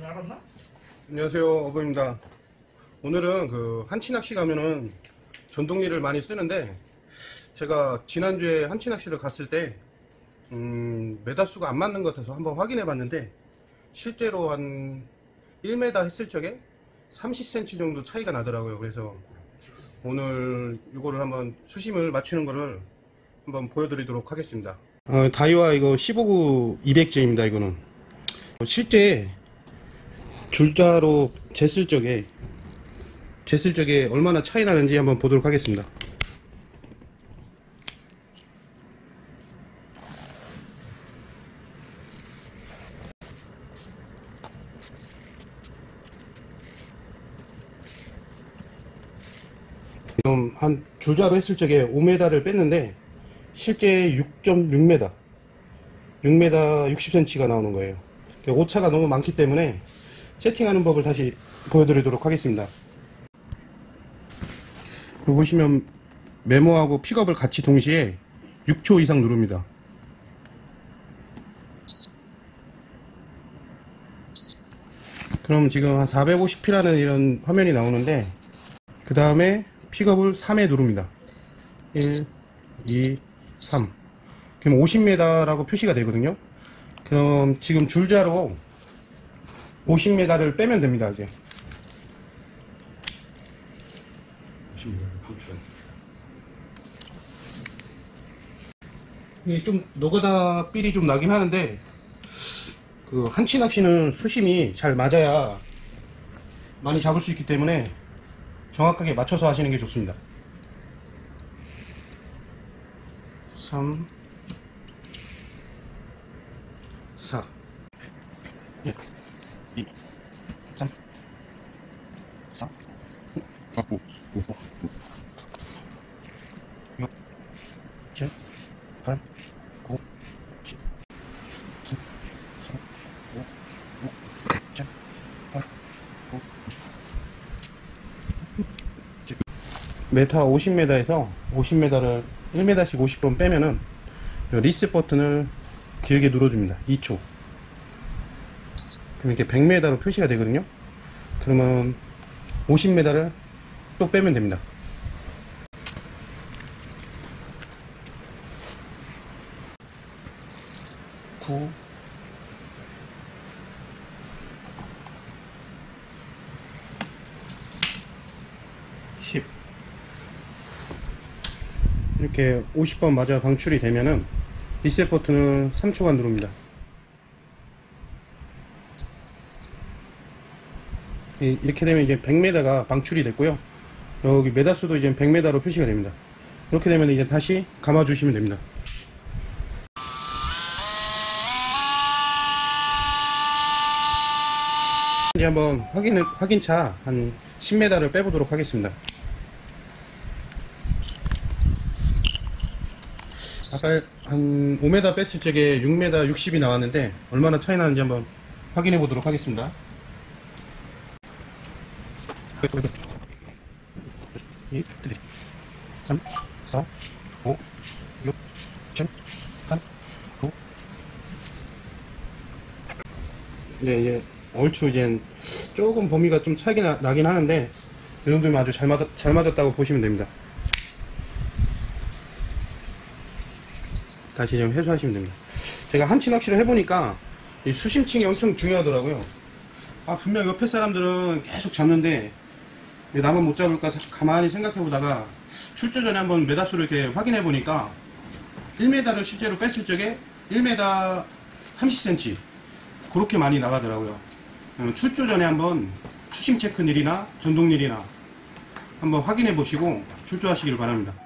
알았나? 안녕하세요, 어거입니다. 오늘은 그 한치낚시 가면은 전동리를 많이 쓰는데, 제가 지난주에 한치낚시를 갔을 때 메다수가 안 맞는 것 같아서 한번 확인해 봤는데, 실제로 한 1m 했을 적에 30cm 정도 차이가 나더라고요. 그래서 오늘 이거를 한번 수심을 맞추는 거를 한번 보여드리도록 하겠습니다. 다이와 이거 15구 200J입니다. 이거는 실제 줄자로 쟀을 적에 얼마나 차이 나는지 한번 보도록 하겠습니다. 지금 한 줄자로 했을 적에 5m를 뺐는데 실제 6.6m 60cm가 나오는 거예요. 오차가 너무 많기 때문에 세팅하는 법을 다시 보여드리도록 하겠습니다. 여기 보시면 메모하고 픽업을 같이 동시에 6초 이상 누릅니다. 그럼 지금 한 450p라는 이런 화면이 나오는데, 그 다음에 픽업을 3회 누릅니다. 1, 2, 3. 그럼 50m라고 표시가 되거든요. 그럼 지금 줄자로 50m를 빼면 됩니다. 이제 50m를 방출했습니다. 이게 좀 노가다 삘이 좀 나긴 하는데, 그 한치 낚시는 수심이 잘 맞아야 많이 잡을 수 있기 때문에 정확하게 맞춰서 하시는 게 좋습니다. 3, 4, 1, 2, 3, 4, 5, 6, 7, 8, 9, 10, 11, 12, 5, 6, 7, 8, 9, 10. 메타 50m에서 50m를 1m씩 50번 빼면은 리셋 버튼을 길게 눌러줍니다. 2초. 그럼 이렇게 100m로 표시가 되거든요. 그러면 50m를 또 빼면 됩니다. (9) 10 이렇게 50번 맞아 방출이 되면은 리셋 버튼을 3초간 누릅니다. 이렇게 되면 이제 100m가 방출이 됐고요. 여기 메다수도 이제 100m로 표시가 됩니다. 이렇게 되면 이제 다시 감아 주시면 됩니다. 이제 한번 확인차 한 10m를 빼보도록 하겠습니다. 아까 한 5m 뺐을 적에 6m 60이 나왔는데 얼마나 차이 나는지 한번 확인해 보도록 하겠습니다. 2, 3, 4, 5, 6, 7, 8, 9. 네, 이제 얼추 이제 조금 범위가 좀 차이가 나긴 하는데 이 정도면 아주 잘 맞았다고 보시면 됩니다. 다시 좀 해소하시면 됩니다. 제가 한치 낚시를 해보니까 이 수심층이 엄청 중요하더라고요. 분명 옆에 사람들은 계속 잡는데 나만 못 잡을까 가만히 생각해 보다가 출조 전에 한번 메다수를 이렇게 확인해 보니까 1m를 실제로 뺐을 적에 1m 30cm 그렇게 많이 나가더라고요. 출조 전에 한번 수심 체크 닐이나 전동 닐이나 한번 확인해 보시고 출조하시길 바랍니다.